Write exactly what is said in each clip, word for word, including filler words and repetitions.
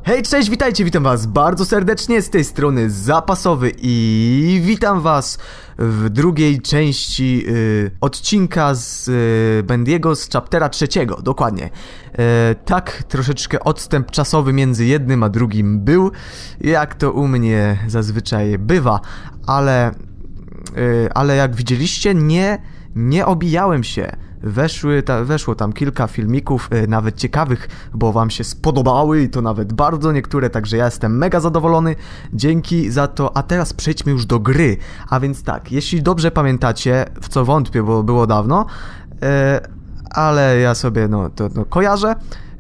Hej, cześć, witajcie, witam was bardzo serdecznie, z tej strony Zapasowy i witam was w drugiej części y, odcinka z y, Bendiego z chaptera trzeciego, dokładnie. Y, tak, troszeczkę odstęp czasowy między jednym a drugim był, jak to u mnie zazwyczaj bywa, ale, y, ale jak widzieliście, nie, nie obijałem się. Weszły ta, weszło tam kilka filmików, yy, nawet ciekawych, bo wam się spodobały i to nawet bardzo niektóre, także ja jestem mega zadowolony, dzięki za to. A teraz przejdźmy już do gry, a więc tak, jeśli dobrze pamiętacie, w co wątpię, bo było dawno, yy, ale ja sobie no, to, no kojarzę, yy,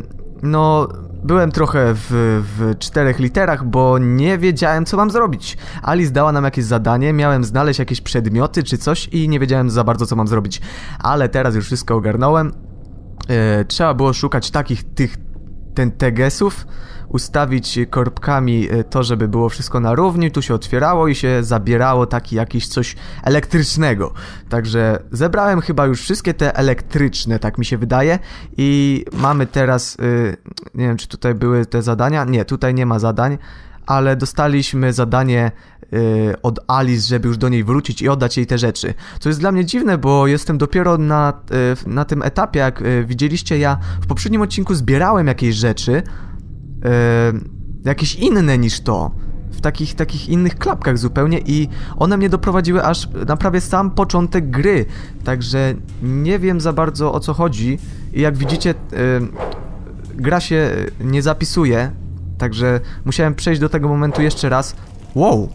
no byłem trochę w, w czterech literach, bo nie wiedziałem, co mam zrobić. Alice dała nam jakieś zadanie, miałem znaleźć jakieś przedmioty czy coś i nie wiedziałem za bardzo, co mam zrobić. Ale teraz już wszystko ogarnąłem. Yy, trzeba było szukać takich tych ten tegesów, ustawić korbkami to, żeby było wszystko na równi, tu się otwierało i się zabierało taki jakiś coś elektrycznego. Także zebrałem chyba już wszystkie te elektryczne, tak mi się wydaje, i mamy teraz, yy, nie wiem, czy tutaj były te zadania, nie, tutaj nie ma zadań, ale dostaliśmy zadanie yy, od Alice, żeby już do niej wrócić i oddać jej te rzeczy. Co jest dla mnie dziwne, bo jestem dopiero na, yy, na tym etapie, jak yy, widzieliście, ja w poprzednim odcinku zbierałem jakieś rzeczy, yy, jakieś inne niż to, w takich, takich innych klapkach zupełnie, i one mnie doprowadziły aż na prawie sam początek gry. Także nie wiem za bardzo, o co chodzi, i jak widzicie, yy, gra się nie zapisuje. Także musiałem przejść do tego momentu jeszcze raz. Wow!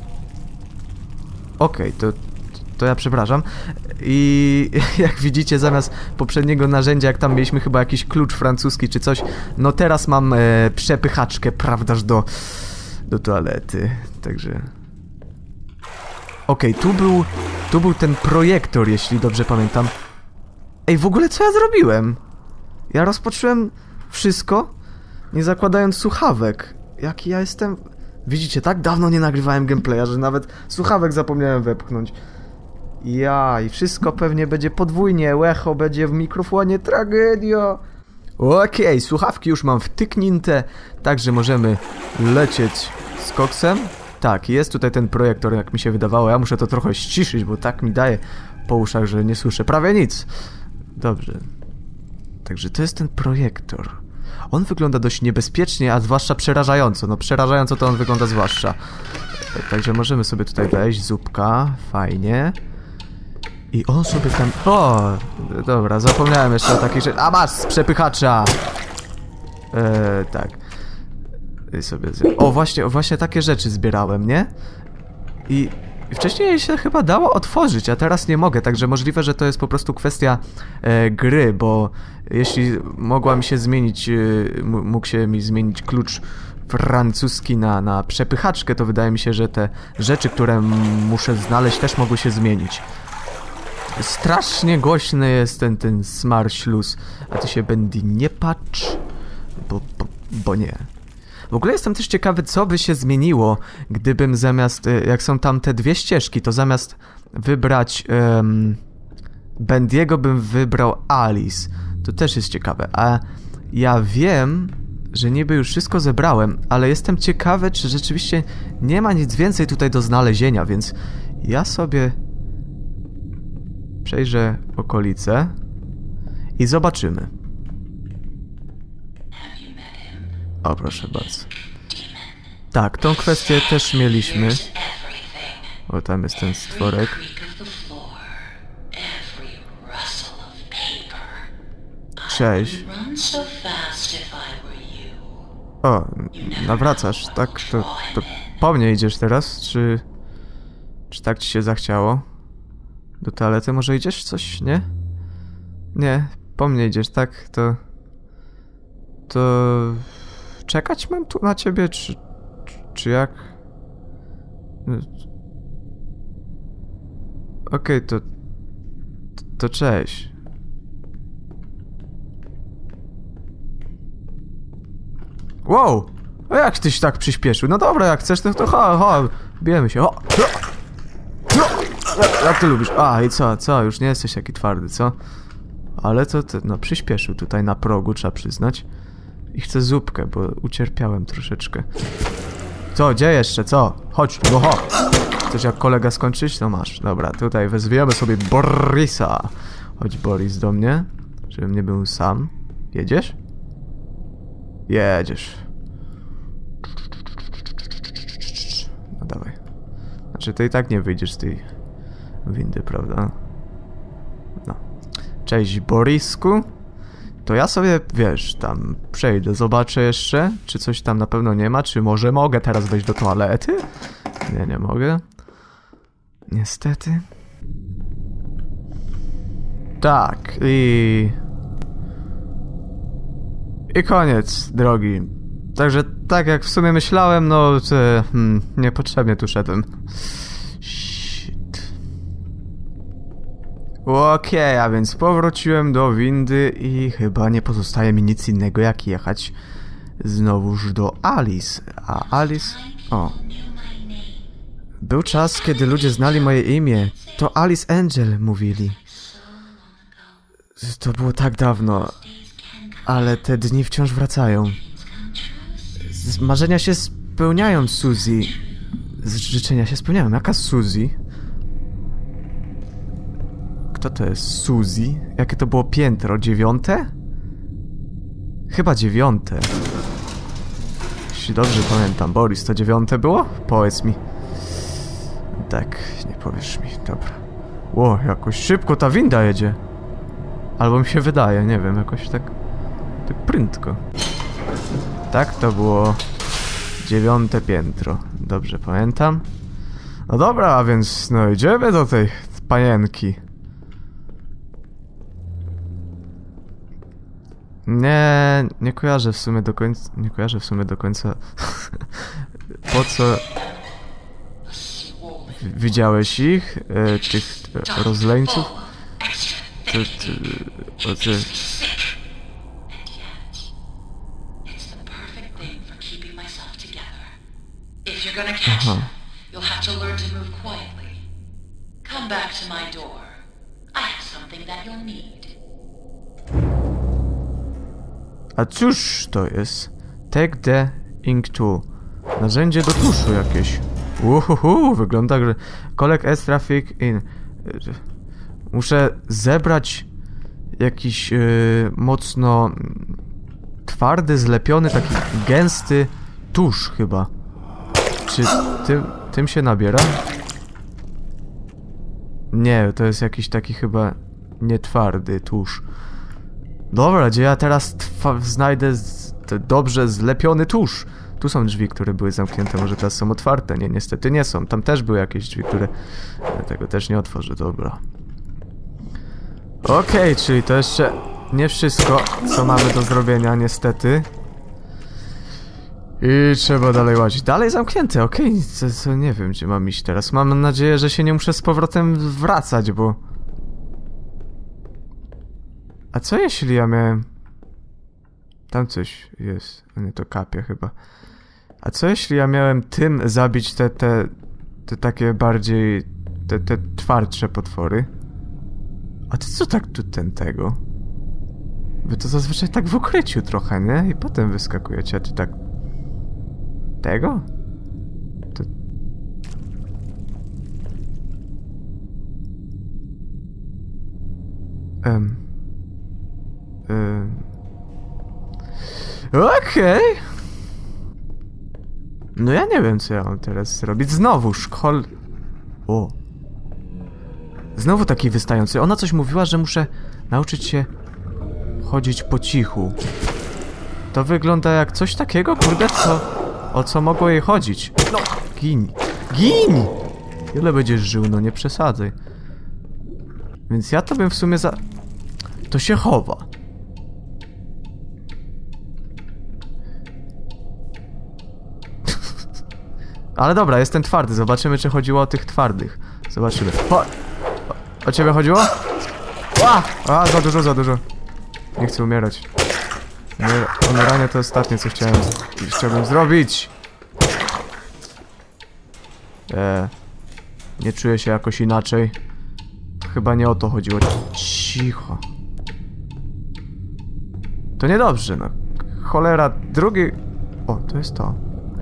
Okej, okay, to, to ja przepraszam. I jak widzicie, zamiast poprzedniego narzędzia, jak tam mieliśmy chyba jakiś klucz francuski czy coś, no teraz mam e, przepychaczkę, prawdaż, do, do toalety. Także... Okej, okay, tu był, tu był ten projektor, jeśli dobrze pamiętam. Ej, w ogóle co ja zrobiłem? Ja rozpocząłem wszystko, nie zakładając słuchawek. Jaki ja jestem... Widzicie, tak dawno nie nagrywałem gameplaya, że nawet słuchawek zapomniałem wepchnąć. Ja, i wszystko pewnie będzie podwójnie, echo będzie w mikrofonie, tragedia. Okej, okay, słuchawki już mam wtyknięte, także możemy lecieć z koksem. Tak, jest tutaj ten projektor, jak mi się wydawało. Ja muszę to trochę ściszyć, bo tak mi daje po uszach, że nie słyszę prawie nic. Dobrze. Także to jest ten projektor. On wygląda dość niebezpiecznie, a zwłaszcza przerażająco. No przerażająco to on wygląda zwłaszcza. Także możemy sobie tutaj wejść, zupka, fajnie. I on sobie tam... O! Dobra, zapomniałem jeszcze o takich rzeczach. A masz, z przepychacza! Eee, tak. I sobie... O, właśnie, właśnie takie rzeczy zbierałem, nie? I... Wcześniej się chyba dało otworzyć, a teraz nie mogę, także możliwe, że to jest po prostu kwestia e, gry, bo jeśli mogła mi się zmienić, e, mógł się mi zmienić klucz francuski na, na przepychaczkę, to wydaje mi się, że te rzeczy, które muszę znaleźć, też mogły się zmienić. Strasznie głośny jest ten, ten smart śluz, a ty się, Bendy, nie patrz, bo, bo, bo nie. W ogóle jestem też ciekawy, co by się zmieniło, gdybym zamiast, jak są tam te dwie ścieżki, to zamiast wybrać um, Bendiego, bym wybrał Alice. To też jest ciekawe. A ja wiem, że niby już wszystko zebrałem, ale jestem ciekawy, czy rzeczywiście nie ma nic więcej tutaj do znalezienia, więc ja sobie przejrzę okolice i zobaczymy. O, proszę bardzo. Tak, tą kwestię też mieliśmy. O, tam jest ten stworek. Cześć. O, nawracasz, tak? To, to po mnie idziesz teraz? Czy... Czy tak ci się zachciało? Do toalety może idziesz? Coś, nie? Nie, po mnie idziesz, tak? To... To... Czekać mam tu na ciebie, czy... Czy jak? Okej, okay, to... To cześć. Wow! A jak tyś tak przyspieszył? No dobra, jak chcesz, to, to ha, ha, bijemy się. O! Jak ty lubisz? A, i co, co? Już nie jesteś taki twardy, co? Ale to, to no, przyspieszył tutaj na progu, trzeba przyznać. I chcę zupkę, bo ucierpiałem troszeczkę. Co, gdzie jeszcze, co? Chodź, no ho! Chcesz jak kolega skończyć? No masz. Dobra, tutaj wezwiemy sobie Borisa. Chodź Boris do mnie, żebym nie był sam. Jedziesz? Jedziesz. No dawaj. Znaczy ty i tak nie wyjdziesz z tej windy, prawda? No. Cześć Borisku. To ja sobie, wiesz, tam przejdę, zobaczę jeszcze, czy coś tam na pewno nie ma, czy może mogę teraz wejść do toalety? Nie, nie mogę. Niestety. Tak, i... I koniec, drogi. Także tak jak w sumie myślałem, no to, hmm, niepotrzebnie tu szedłem. Shit. Okej, okay, a więc powróciłem do windy i chyba nie pozostaje mi nic innego jak jechać znowuż do Alice. A Alice... O. Był czas, kiedy ludzie znali moje imię. To Alice Angel, mówili. To było tak dawno. Ale te dni wciąż wracają. Z marzenia się spełniają, Suzy. Z życzenia się spełniają. Jaka Suzy? Kto to jest Suzy? Jakie to było piętro? Dziewiąte? Chyba dziewiąte. Jeśli dobrze pamiętam. Boris, to dziewiąte było? Powiedz mi. Tak, nie powiesz mi. Dobra. Ło, jakoś szybko ta winda jedzie. Albo mi się wydaje, nie wiem, jakoś tak... Tak prędko. Tak, to było... Dziewiąte piętro. Dobrze pamiętam. No dobra, a więc no idziemy do tej panienki. Nie, nie kojarzę w sumie do końca... Nie kojarzę w sumie do końca... Po co... Widziałeś ich? E, tych e, rozleńców? Ty, ty, o, ty. Aha. A cóż to jest? Take the ink tool. Narzędzie do tuszu jakieś. Uhuhu, wygląda, że collect S traffic in. Muszę zebrać jakiś yy, mocno twardy, zlepiony, taki gęsty tusz chyba. Czy tym, tym się nabiera? Nie, to jest jakiś taki chyba nietwardy tusz. Dobra, gdzie ja teraz znajdę z dobrze zlepiony tusz? Tu są drzwi, które były zamknięte, może teraz są otwarte. Nie, niestety nie są. Tam też były jakieś drzwi, które... Tego też nie otworzę, dobra. Okej, okay, czyli to jeszcze nie wszystko, co mamy do zrobienia, niestety. I trzeba dalej łazić. Dalej zamknięte, okej, okay. co, co nie wiem, gdzie mam iść teraz. Mam nadzieję, że się nie muszę z powrotem wracać, bo... A co jeśli ja miałem... Tam coś jest, a nie, to kapie chyba. A co jeśli ja miałem tym zabić te, te, te takie bardziej, te, te twardsze potwory? A ty co tak tu ten tego? Wy to zazwyczaj tak w ukryciu trochę, nie? I potem wyskakujecie, a ty tak... Tego? To... Um... Um... Okej. Okay. No ja nie wiem, co ja mam teraz zrobić. Znowu szkol... O. Znowu taki wystający. Ona coś mówiła, że muszę nauczyć się chodzić po cichu. To wygląda jak coś takiego, kurde, co... O co mogło jej chodzić? No, gin. Gin! Ile będziesz żył? No nie przesadzaj. Więc ja to bym w sumie za... To się chowa. Ale dobra, jestem twardy. Zobaczymy, czy chodziło o tych twardych. Zobaczymy. O, o, o ciebie chodziło? Ła! A, za dużo, za dużo. Nie chcę umierać. Umieranie to ostatnie, co chciałem, chciałbym zrobić. Eee, nie czuję się jakoś inaczej. Chyba nie o to chodziło. Cicho. To niedobrze, no. cholera, drugi... O, to jest to.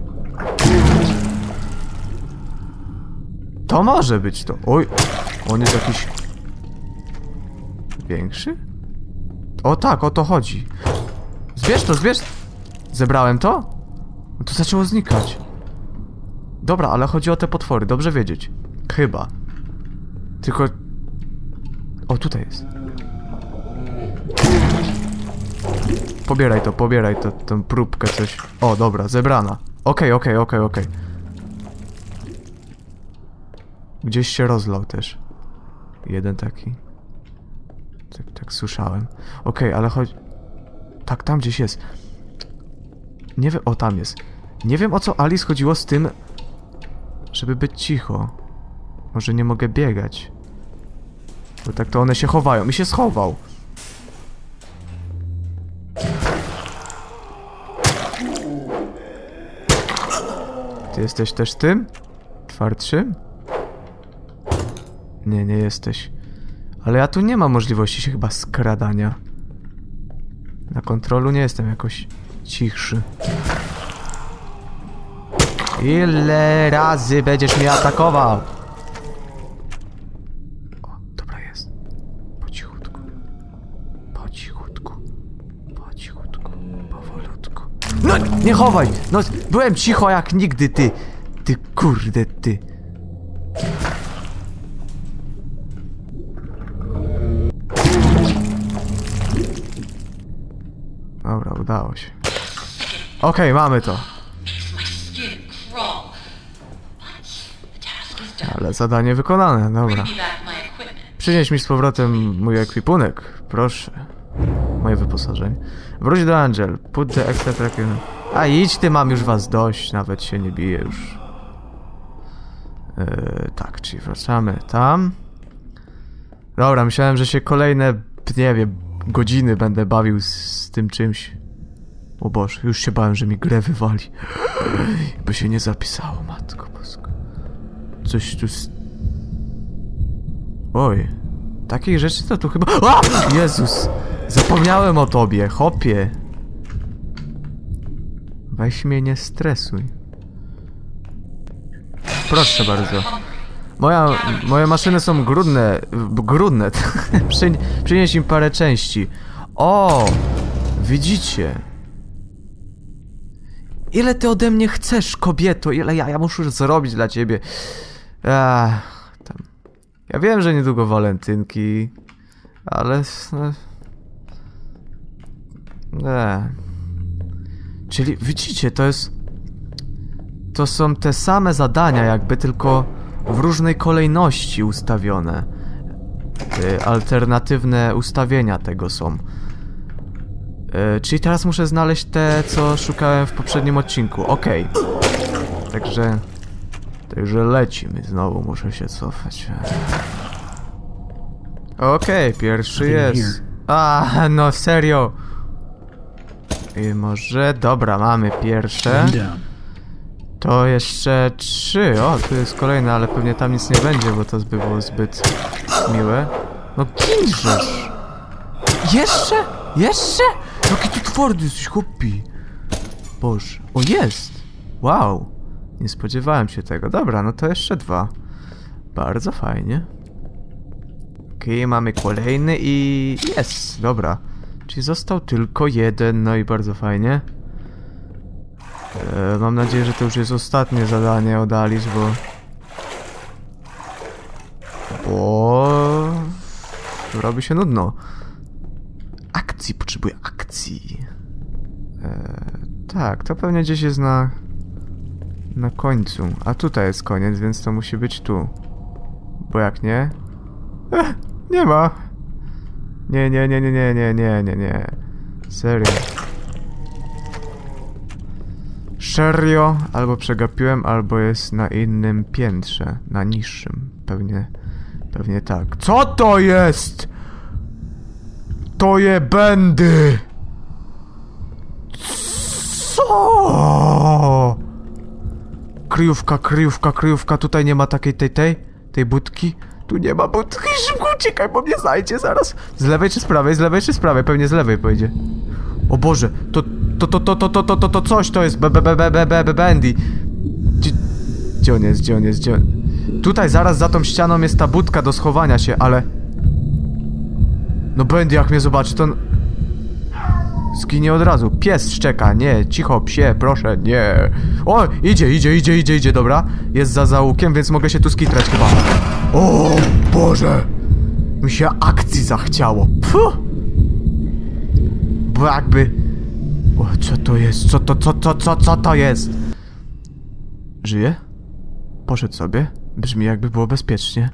To może być to. Oj, on jest jakiś... Większy? O tak, o to chodzi. Zbierz to, zbierz... Zebrałem to? No to zaczęło znikać. Dobra, ale chodzi o te potwory, dobrze wiedzieć. Chyba. Tylko... O, tutaj jest. Pobieraj to, pobieraj to, tę próbkę, coś. O, dobra, zebrana. Okej, okej, okej, okej. Gdzieś się rozlał też. Jeden taki. Tak, tak słyszałem. Okej, ale chodź... Tak, tam gdzieś jest. Nie wiem... O, tam jest. Nie wiem, o co Alice chodziło z tym, żeby być cicho. Może nie mogę biegać. Bo tak to one się chowają. I się schował. Ty jesteś też tym? Twardszym? Nie, nie jesteś. Ale ja tu nie mam możliwości się chyba skradania. Na kontrolu nie jestem jakoś cichszy. Ile razy będziesz mnie atakował? O, dobra jest. Po cichutku. Po cichutku. Po cichutku. Powolutku. No, nie chowaj! No, byłem cicho jak nigdy, ty. Ty kurde, ty. Dobra, udało się. Okej, okay, mamy to. Ale zadanie wykonane, dobra. Przynieś mi z powrotem mój ekwipunek, proszę. Moje wyposażenie. Wróć do Angel. Put the extra track in... A idź ty, mam już was dość, nawet się nie biję już. Yy, tak, czyli wracamy tam. Dobra, myślałem, że się kolejne, nie wiem, godziny będę bawił z, z tym czymś. O Boże, już się bałem, że mi grę wywali. By się nie zapisało, matko boska. Coś tu... Oj. Takich rzeczy to tu chyba... A! Jezus! Zapomniałem o tobie, chopie. Weź mnie nie stresuj. Proszę bardzo. Moja, moje maszyny są grudne. Grudne. Przy, przynieś im parę części. O! Widzicie? Ile ty ode mnie chcesz, kobieto? Ile ja, ja muszę zrobić dla ciebie? Ach, tam. Ja wiem, że niedługo walentynki, ale... Nie. Czyli widzicie, to jest... To są te same zadania jakby, tylko w różnej kolejności ustawione. Te alternatywne ustawienia tego są. Yy, czyli teraz muszę znaleźć te, co szukałem w poprzednim odcinku. Okej. Okay. Także... Także lecimy. Znowu muszę się cofać. Okej, okay, pierwszy jest. A, no serio. I może... Dobra, mamy pierwsze. To jeszcze trzy. O, tu jest kolejne, ale pewnie tam nic nie będzie, bo to by było zbyt miłe. No ginżesz. Jeszcze? Jeszcze? Jaki tu twardy jesteś, chłopi. Boże. O, jest. Wow. Nie spodziewałem się tego. Dobra, no to jeszcze dwa. Bardzo fajnie. Okej, okay, mamy kolejny i... Jest. Dobra. Czyli został tylko jeden, no i bardzo fajnie. E, mam nadzieję, że to już jest ostatnie zadanie od Alice, bo... Bo... Robi się nudno. Akcji, potrzebuję akcji. E, tak, to pewnie gdzieś jest na... Na końcu. A tutaj jest koniec, więc to musi być tu. Bo jak nie... Ech, nie ma. Nie, nie, nie, nie, nie, nie, nie, nie, nie. Serio. Serio? Albo przegapiłem, albo jest na innym piętrze. Na niższym. Pewnie... Pewnie tak. Co to jest? To je będy! Co? Kryjówka, kryjówka, kryjówka. Tutaj nie ma takiej tej, tej, tej budki. Tu nie ma budki. Szybko uciekaj, bo mnie znajdzie zaraz. Z lewej czy z prawej? Z lewej czy z prawej? Pewnie z lewej pojedzie. O Boże, to, to, to, to, to, to, to, to, to coś to jest. Be, be, be, be, be, be, Bendy. Gdzie, gdzie on jest, gdzie on jest, gdzie on... Tutaj zaraz za tą ścianą jest ta budka do schowania się, ale... No Bendy jak mnie zobaczy, to... Zginie od razu. Pies szczeka, nie, cicho, psie, proszę, nie. O, idzie, idzie, idzie, idzie, idzie, dobra. Jest za załukiem, więc mogę się tu skitrać chyba. O Boże! Mi się akcji zachciało. Puh! Bo jakby... O, co to jest? Co to, co, co, co, co to jest? Żyje? Poszedł sobie. Brzmi jakby było bezpiecznie.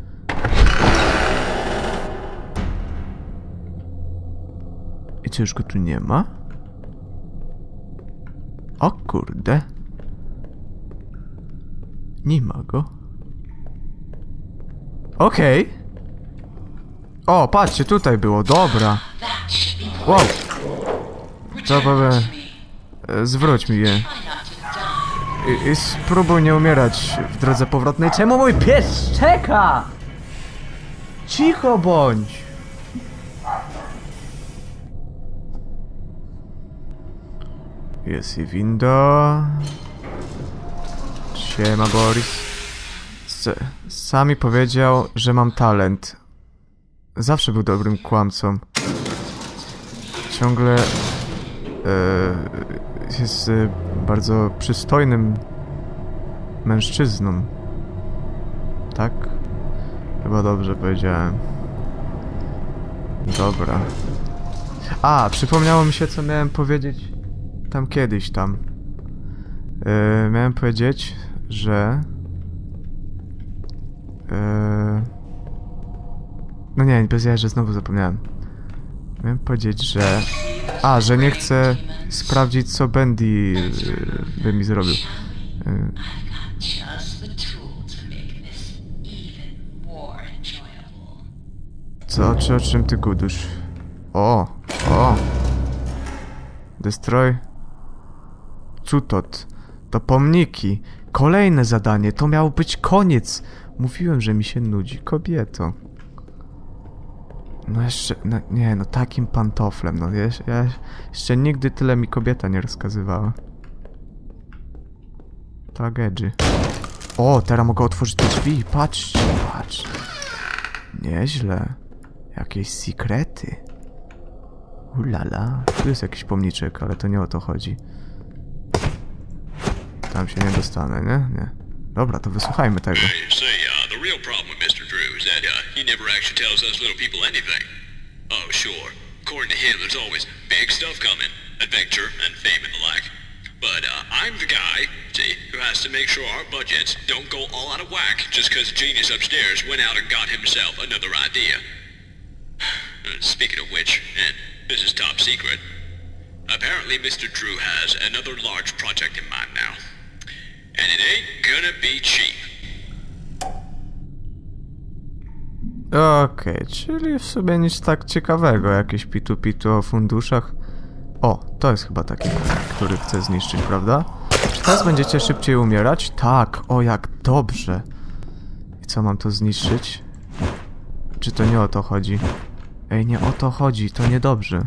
I co, już go tu nie ma? O kurde. Nie ma go. Okej. Okay. O, patrzcie, tutaj było, dobra. Wow. To powiem... Zwróć mi je. I, I spróbuj nie umierać w drodze powrotnej. Czemu mój pies czeka? Cicho bądź. Jest i winda. Siema, Boris. S Sami powiedział, że mam talent. Zawsze był dobrym kłamcą. Ciągle... Yy, jest yy, bardzo przystojnym mężczyzną. Tak? Chyba dobrze powiedziałem. Dobra. A, przypomniało mi się, co miałem powiedzieć tam kiedyś tam. Yy, miałem powiedzieć, że... Yy... No nie, bez jaja, że znowu zapomniałem. Miałem powiedzieć, że... A, że nie chcę sprawdzić, co Bendy yy, by mi zrobił. Yy. Co? Czy o czym ty gudusz? O! O! Destroy... Cutot. To pomniki. Kolejne zadanie. To miał być koniec. Mówiłem, że mi się nudzi, kobieto. No jeszcze... No, nie, no takim pantoflem. No ja, ja jeszcze nigdy tyle mi kobieta nie rozkazywała. Tak, edgy. O, teraz mogę otworzyć te drzwi. Patrzcie, patrz. Nieźle. Jakieś sekrety. Ulala. Tu jest jakiś pomniczek, ale to nie o to chodzi. Tam się nie dostanę, nie? Nie. Dobra, to wysłuchajmy tego. Say, uh, the real problem with Mister Drew is that uh, he never actually tells us little people anything. Oh, sure. According to him, there's always big stuff coming. Adventure and fame and the like. But uh, I'm the guy, see, who has to make sure our budgets don't go all out of whack just because genius upstairs went out and got himself another idea. Speaking of which, and this is top secret, apparently Mister Drew has another large project in mind now. And it ain't gonna be cheap. Okej, okay, czyli w sumie nic tak ciekawego. Jakieś pitu-pitu o funduszach. O, to jest chyba taki, który chcę zniszczyć, prawda? Czy teraz będziecie szybciej umierać? Tak, o jak dobrze. I co, mam to zniszczyć? Czy to nie o to chodzi? Ej, nie o to chodzi, to niedobrze.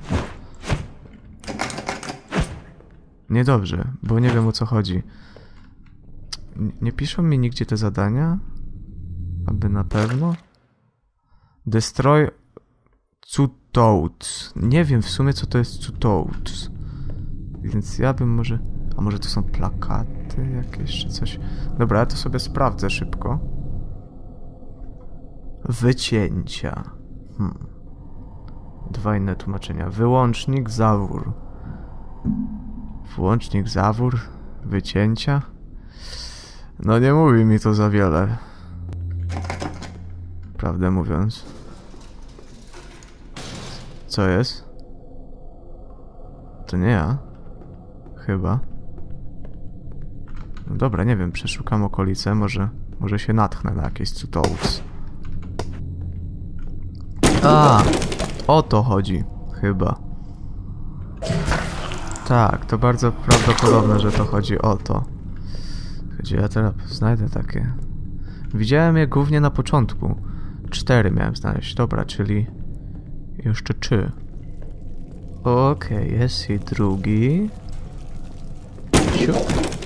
Niedobrze, bo nie wiem, o co chodzi. N nie piszą mi nigdzie te zadania? Aby na pewno? Destroy Cutoads. Nie wiem w sumie, co to jest Cutoads. Więc ja bym może... A może to są plakaty jakieś czy coś? Dobra, ja to sobie sprawdzę szybko. Wycięcia. Hmm. Dwa inne tłumaczenia. Wyłącznik, zawór. Włącznik, zawór, wycięcia. No nie mówi mi to za wiele. Prawdę mówiąc. Co jest? To nie ja. Chyba. No dobra, nie wiem, przeszukam okolice, może, może się natchnę na jakieś Cutoads. A, o to chodzi, chyba. Tak, to bardzo prawdopodobne, że to chodzi o to. Gdzie ja teraz znajdę takie? Widziałem je głównie na początku. Cztery miałem znaleźć, dobra, czyli... Jeszcze trzy. Okej, okay, jest i drugi. Siu.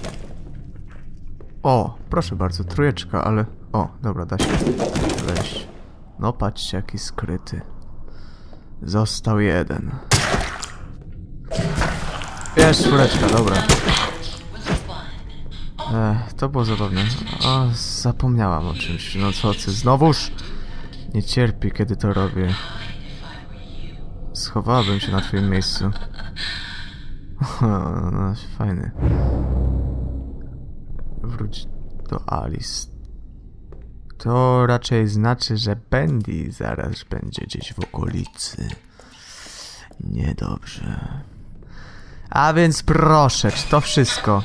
O, proszę bardzo, trójeczka, ale... O, dobra, da się wejść. No patrzcie, jaki skryty. Został jeden. Jest czwóreczka, dobra. Ech, to było zabawne. O, zapomniałam o czymś. No co ty, znowuż? Nie cierpi, kiedy to robię. Schowałabym się na twoim miejscu. No, fajny. Wróć do Alice. To raczej znaczy, że Bendy zaraz będzie gdzieś w okolicy. Niedobrze. A więc proszę, czy to wszystko?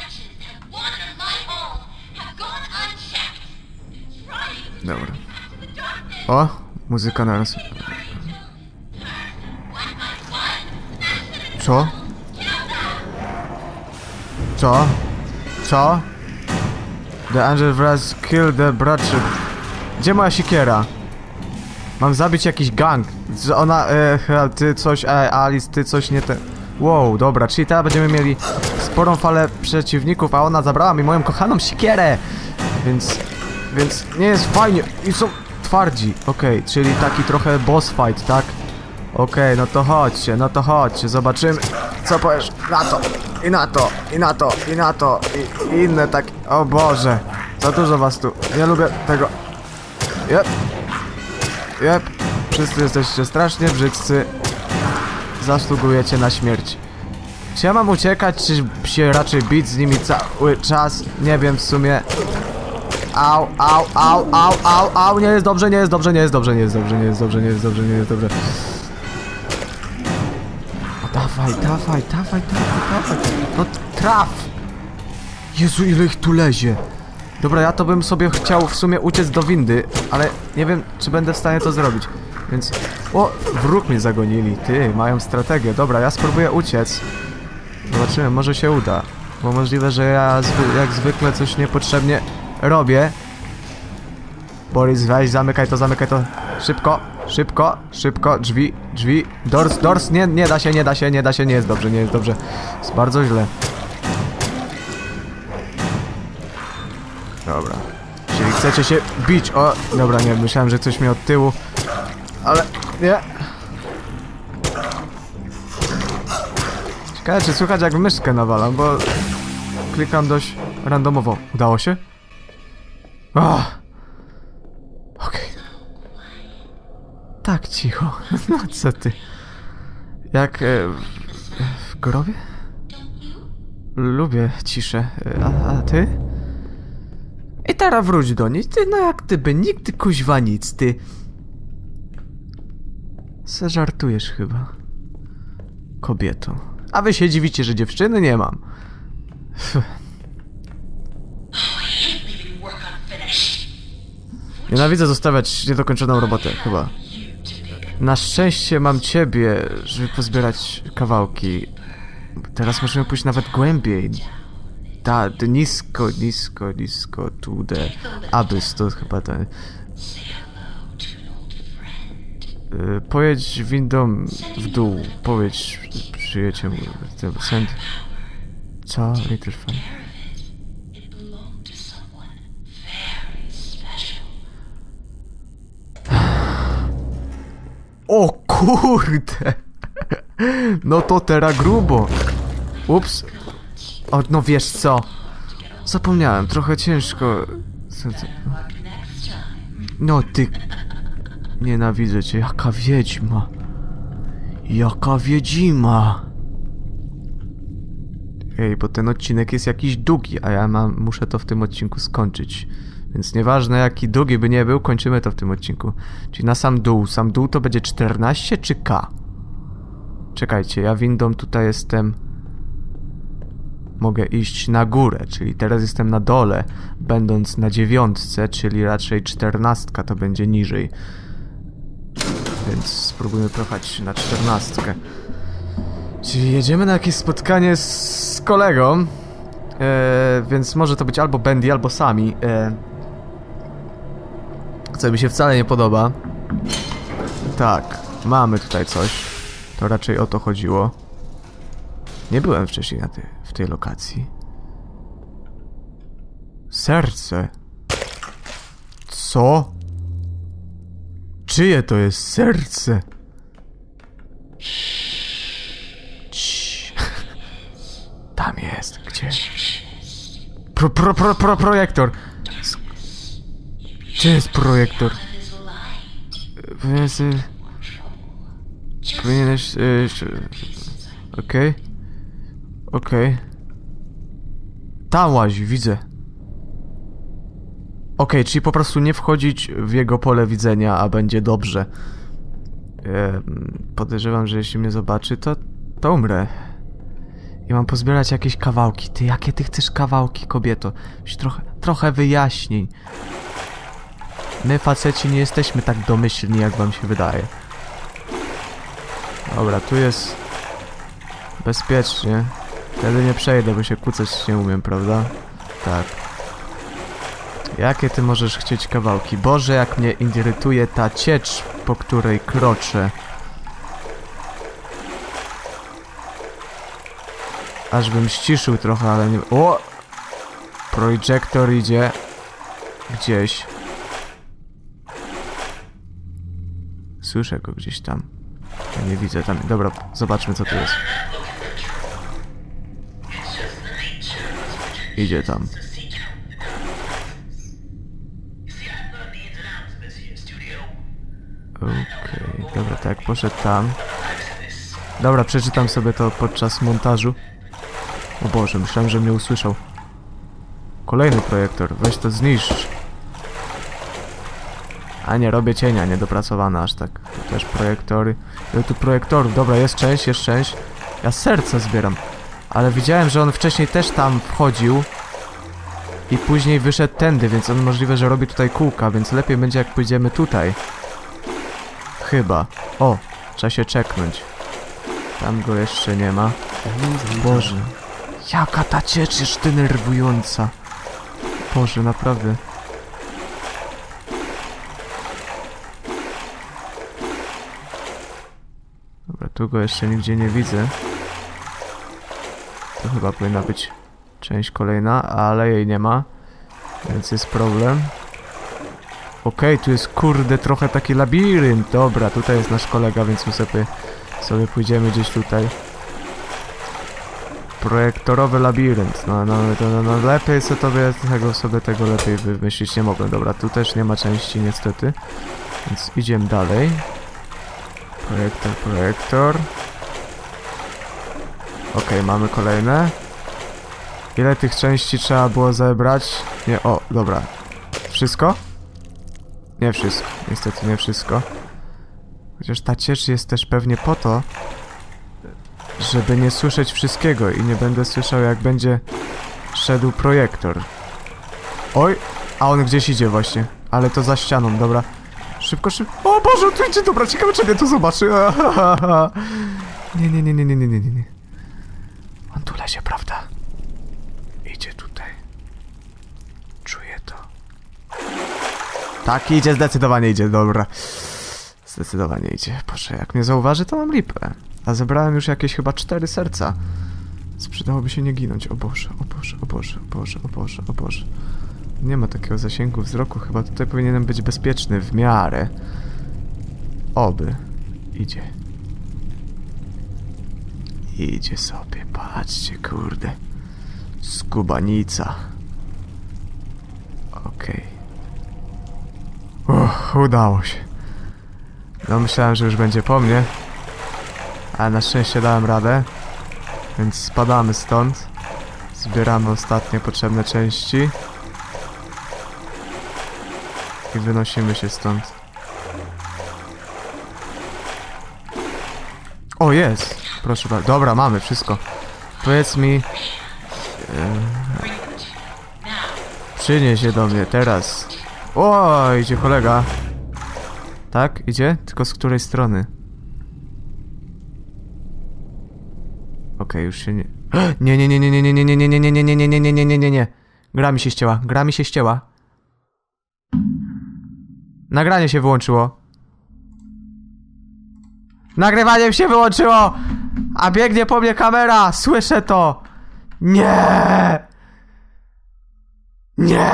Dobra. O, muzyka naraz. Co? Co? Co? The Angel wraz kill the brother. Gdzie moja siekiera? Mam zabić jakiś gang. Ona, e, ty coś, e, Alice, ty coś nie ten... Wow, dobra, czyli teraz będziemy mieli sporą falę przeciwników, a ona zabrała mi moją kochaną siekierę. Więc, więc nie jest fajnie. I są twardzi. Okej, okay, czyli taki trochę boss fight, tak? Okej, okay, no to chodźcie, no to chodźcie, zobaczymy, co powiesz na to, i na to, i na to, i na to, i, i inne tak... O Boże, za dużo was tu, nie lubię tego. Jep, jep, wszyscy jesteście strasznie brzydcy, zasługujecie na śmierć. Czy ja mam uciekać, czy się raczej bić z nimi cały czas? Nie wiem w sumie. Au, au, au, au, au, au, nie jest dobrze, nie jest dobrze, nie jest dobrze, nie jest dobrze, nie jest dobrze, nie jest dobrze, nie jest dobrze. Dawaj, dawaj, dawaj, dawaj, dawaj. No traf! Jezu, ile ich tu lezie. Dobra, ja to bym sobie chciał w sumie uciec do windy, ale nie wiem, czy będę w stanie to zrobić. Więc... O, wróg mnie zagonili. Ty, mają strategię. Dobra, ja spróbuję uciec. Zobaczymy, może się uda. Bo możliwe, że ja zwy jak zwykle coś niepotrzebnie robię. Boris, weź, zamykaj to, zamykaj to. Szybko, szybko, szybko. Drzwi, drzwi. Doors, doors, nie, nie da się, nie da się, nie da się, nie jest dobrze, nie jest dobrze. Jest bardzo źle. Dobra. Czyli chcecie się bić, o... Dobra, nie, myślałem, że coś mnie od tyłu. Ale... nie. Ciekawe, czy słychać, jak w myszkę nawalam, bo... klikam dość randomowo. Udało się? Oh. Okej. Okay. Tak cicho. No co ty? Jak... E, w grobie? Lubię ciszę. A, a ty? I teraz wróć do niej. Ty, no jak ty by nigdy kuźwa nic, ty. Se żartujesz chyba. Kobieto. A wy się dziwicie, że dziewczyny nie mam. Nienawidzę zostawiać niedokończoną robotę, chyba. Na szczęście mam ciebie, żeby pozbierać kawałki. Teraz możemy pójść nawet głębiej. Ta, nisko, nisko, nisko, tu the abyss, to chyba ten... Yy, pojedź windą w dół, powiedz przyjaciół, send... Co? Little fun. O kurde! No to teraz grubo. Ups. O, no wiesz co? Zapomniałem, trochę ciężko. No ty... Nienawidzę cię, jaka wiedźma. Jaka wiedźma. Ej, bo ten odcinek jest jakiś długi, a ja mam, muszę to w tym odcinku skończyć. Więc nieważne jaki długi by nie był, kończymy to w tym odcinku. Czyli na sam dół. Sam dół to będzie czternaście czy K? Czekajcie, ja windą tutaj jestem... Mogę iść na górę, czyli teraz jestem na dole, będąc na dziewiątce, czyli raczej czternastka to będzie niżej. Więc spróbujmy prowadzić na czternastkę. Czyli jedziemy na jakieś spotkanie z kolegą, e, więc może to być albo Bendy, albo sami. E, co mi się wcale nie podoba. Tak, mamy tutaj coś. To raczej o to chodziło. Nie byłem wcześniej na tej, w tej lokacji. Serce. Co? Czyje to jest serce? Cii. Tam jest. Gdzie? Pro, pro, pro, pro, projektor. Gdzie jest projektor? Powinieneś... Powinieneś... Okej. Okej. Tam łazi, widzę. Okej, czyli po prostu nie wchodzić w jego pole widzenia, a będzie dobrze. Podejrzewam, że jeśli mnie zobaczy, to, to umrę. I mam pozbierać jakieś kawałki. Ty, jakie ty chcesz kawałki, kobieto? Już trochę, trochę wyjaśnij. My, faceci, nie jesteśmy tak domyślni, jak wam się wydaje. Dobra, tu jest bezpiecznie. Wtedy nie przejdę, bo się kłócać nie umiem, prawda? Tak. Jakie ty możesz chcieć kawałki? Boże, jak mnie irytuje ta ciecz, po której kroczę. Aż bym ściszył trochę, ale nie... O! Projektor idzie gdzieś. Słyszę go gdzieś tam. Ja nie widzę tam. Dobra, zobaczmy, co tu jest. Idzie tam. Okej, okay, dobra, tak, poszedł tam. Dobra, przeczytam sobie to podczas montażu. O Boże, myślałem, że mnie usłyszał. Kolejny projektor, weź to zniszcz. A nie, robię cienia, niedopracowane aż tak. Tu też projektory. Ile tu projektorów? Dobra, jest część, jest część. Ja serce zbieram. Ale widziałem, że on wcześniej też tam wchodził. I później wyszedł tędy, więc on możliwe, że robi tutaj kółka, więc lepiej będzie, jak pójdziemy tutaj. Chyba. O, trzeba się czeknąć. Tam go jeszcze nie ma. Boże. Jaka ta ciecz jest denerwująca. Boże, naprawdę. Dobra, tu go jeszcze nigdzie nie widzę. To chyba powinna być część kolejna, ale jej nie ma. Więc jest problem. Okej, okay, tu jest kurde trochę taki labirynt. Dobra, tutaj jest nasz kolega, więc my sobie, sobie pójdziemy gdzieś tutaj. Projektorowy labirynt. No, no, no, no lepiej sobie tego, sobie tego lepiej wymyślić nie mogłem. Dobra, tu też nie ma części niestety. Więc idziemy dalej. Projektor, projektor. Okej, okay, mamy kolejne. Ile tych części trzeba było zebrać? Nie, o, dobra. Wszystko? Nie wszystko, niestety nie wszystko. Chociaż ta ciecz jest też pewnie po to, żeby nie słyszeć wszystkiego i nie będę słyszał, jak będzie szedł projektor. Oj, a on gdzieś idzie właśnie, ale to za ścianą, dobra. Szybko, szybko. O Boże, tu idzie, dobra, ciekawe, czy mnie tu zobaczy. Nie, nie, nie, nie, nie, nie, nie, nie. On tu lezie, prawda? Idzie tutaj. Czuję to. Tak, idzie, zdecydowanie idzie, dobra. Zdecydowanie idzie. Boże, jak mnie zauważy, to mam lipę. A zebrałem już jakieś chyba cztery serca. Sprzydałoby się nie ginąć. O Boże, o Boże, o Boże, o Boże, o Boże, o Boże. Nie ma takiego zasięgu wzroku, chyba tutaj powinienem być bezpieczny w miarę. Oby. Idzie. Idzie sobie, patrzcie, kurde. Skubanica. Okej. Okay. Uff, udało się. No myślałem, że już będzie po mnie. Ale na szczęście dałem radę. Więc spadamy stąd. Zbieramy ostatnie potrzebne części. I wynosimy się stąd. O, jest! Proszę bardzo. Dobra, mamy wszystko. Powiedz mi... Yy, przynieś się do mnie teraz. O, idzie kolega. Tak? Idzie? Tylko z której strony? Okej, już się nie... Nie, nie, nie, nie, nie, nie, nie, nie, nie, nie, nie, nie, nie, nie, nie, nie, nie, nie, nie. Gra mi się ścięła, gra mi się ścięła. Nagranie się wyłączyło. Nagrywanie mi się wyłączyło! A biegnie po mnie kamera! Słyszę to! Nie! Nie!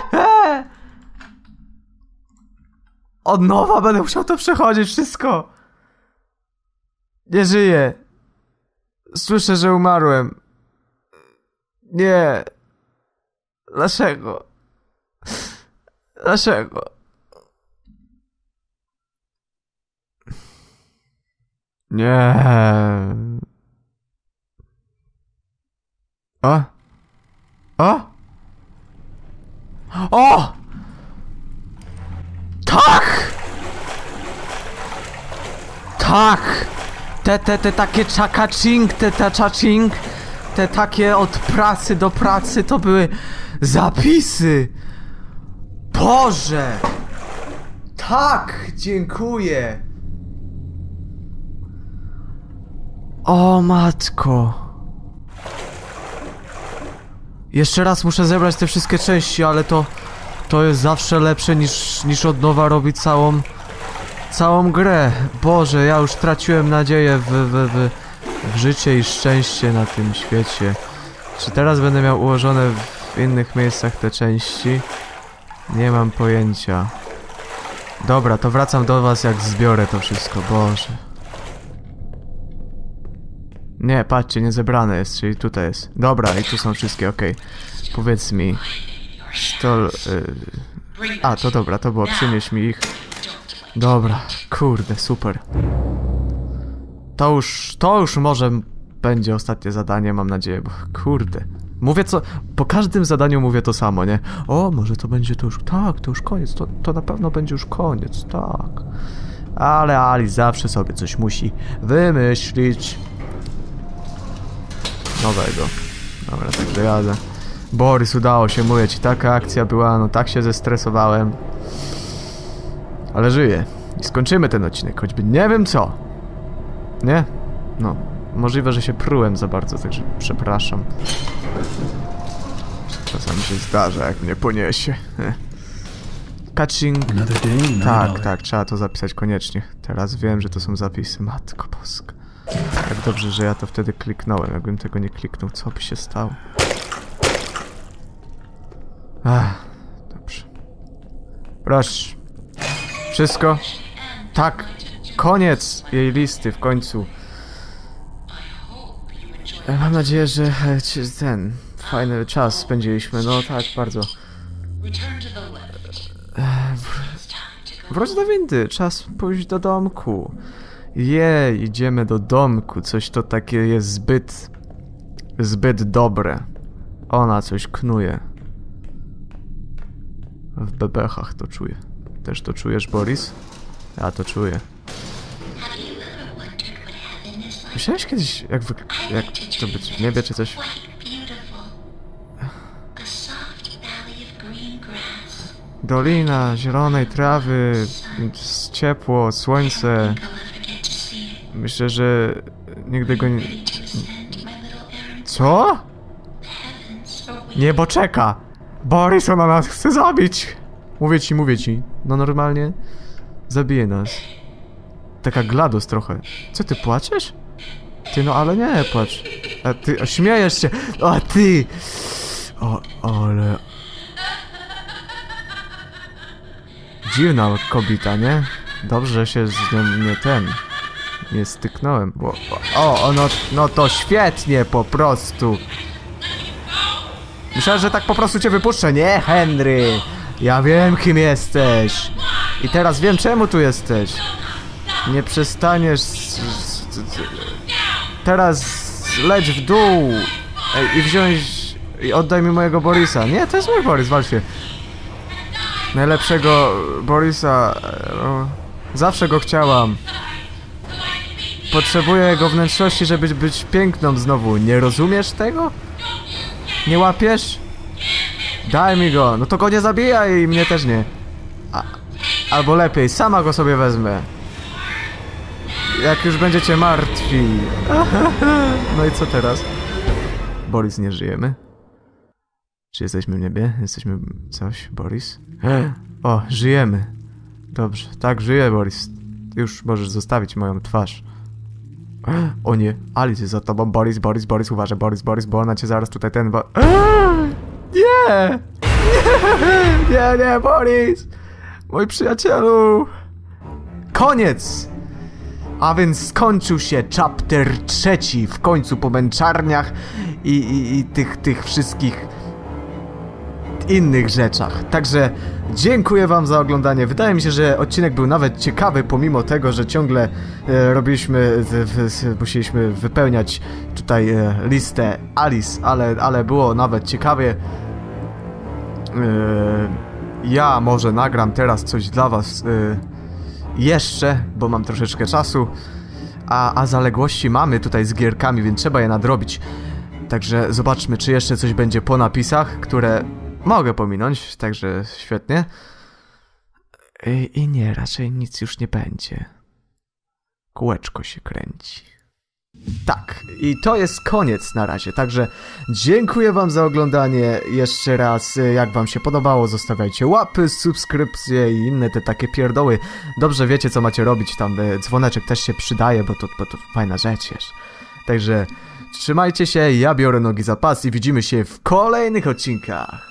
Od nowa będę musiał to przechodzić wszystko! Nie żyję! Słyszę, że umarłem. Nie. Dlaczego? Dlaczego? Nie. O? O? O! Tak! Tak! Te, te, te takie czakaching, te taczaching, te takie od pracy do pracy to były zapisy. Boże! Tak! Dziękuję! O matko! Jeszcze raz muszę zebrać te wszystkie części, ale to... To jest zawsze lepsze niż, niż od nowa robić całą... Całą grę. Boże, ja już traciłem nadzieję w, w, w, w życie i szczęście na tym świecie. Czy teraz będę miał ułożone w innych miejscach te części? Nie mam pojęcia. Dobra, to wracam do was, jak zbiorę to wszystko. Boże. Nie, patrzcie, nie zebrane jest, czyli tutaj jest. Dobra, i tu są wszystkie, okej. Okay. Powiedz mi... Stol... Yy... A, to dobra, to było, przynieś mi ich. Dobra, kurde, super. To już, to już może będzie ostatnie zadanie, mam nadzieję, bo kurde. Mówię co, po każdym zadaniu mówię to samo, nie? O, może to będzie to już, tak, to już koniec, to, to na pewno będzie już koniec, tak. Ale Ali zawsze sobie coś musi wymyślić. Nowego. Dobra, tak dojadę. Borys, udało się, mówię ci, taka akcja była, no tak się zestresowałem. Ale żyję. I skończymy ten odcinek, choćby nie wiem co. Nie? No. Możliwe, że się prułem za bardzo, także przepraszam. Czasami się zdarza, jak mnie poniesie. Catching. Tak, tak, trzeba to zapisać koniecznie. Teraz wiem, że to są zapisy. Matko boska. Jak dobrze, że ja to wtedy kliknąłem. Jakbym tego nie kliknął, co by się stało? Ach, dobrze. Proszę. Wszystko? Tak. Koniec jej listy w końcu. Mam nadzieję, że ten fajny czas spędziliśmy. No tak, bardzo. Wróć do windy. Czas pójść do domku. Jej, idziemy do domku. Coś to takie jest zbyt... Zbyt dobre. Ona coś knuje. W bebechach to czuję. Też to czujesz, Borys? Ja to czuję. Myślałeś kiedyś, jak, wy... jak to być w niebie, czy coś? Dolina zielonej trawy, ciepło, słońce. Myślę, że nigdy go nie... Co? Niebo czeka! Borys, ona nas chce zabić! Mówię ci, mówię ci. No normalnie zabije nas. Taka GLaDOS trochę. Co, ty płaczesz? Ty, no ale nie płacz. A ty, a śmiejesz się. A ty! O, ale... Dziwna kobieta, nie? Dobrze, że się z nią nie ten... Nie styknąłem. Bo, o, no, no to świetnie po prostu. Myślałem, że tak po prostu cię wypuszczę. Nie, Henry! Ja wiem, kim jesteś. I teraz wiem, czemu tu jesteś. Nie przestaniesz... Teraz leć w dół. Ej, i wziąć... I oddaj mi mojego Borysa. Nie, to jest mój Borys, walcz się. Najlepszego Borysa. No, zawsze go chciałam. Potrzebuję jego wnętrzności, żeby być piękną znowu. Nie rozumiesz tego? Nie łapiesz? Daj mi go. No to go nie zabijaj i mnie też nie. A, albo lepiej, sama go sobie wezmę. Jak już będziecie martwi. No i co teraz? Borys, nie żyjemy? Czy jesteśmy w niebie? Jesteśmy... coś? Borys? O, żyjemy. Dobrze, tak, żyję, Borys. Już możesz zostawić moją twarz. O nie, Alice jest za tobą. Boris, Boris, Boris, uważaj, Boris, Boris, bo ona cię zaraz tutaj ten... Bo... Nie! Nie, nie, Boris! Mój przyjacielu! Koniec! A więc skończył się chapter trzeci, w końcu po męczarniach i, i, i tych, tych wszystkich innych rzeczach. Także dziękuję wam za oglądanie. Wydaje mi się, że odcinek był nawet ciekawy, pomimo tego, że ciągle e, robiliśmy, z, z, musieliśmy wypełniać tutaj e, listę Alice, ale, ale było nawet ciekawie. E, ja może nagram teraz coś dla was e, jeszcze, bo mam troszeczkę czasu, a, a zaległości mamy tutaj z gierkami, więc trzeba je nadrobić. Także zobaczmy, czy jeszcze coś będzie po napisach, które mogę pominąć, także świetnie. I, i nie, raczej nic już nie będzie. Kółeczko się kręci. Tak, i to jest koniec na razie, także dziękuję wam za oglądanie jeszcze raz. Jak wam się podobało, zostawiajcie łapy, subskrypcje i inne te takie pierdoły. Dobrze wiecie, co macie robić, tam dzwoneczek też się przydaje, bo to, bo to fajna rzecz jest. Także trzymajcie się, ja biorę nogi za pas i widzimy się w kolejnych odcinkach.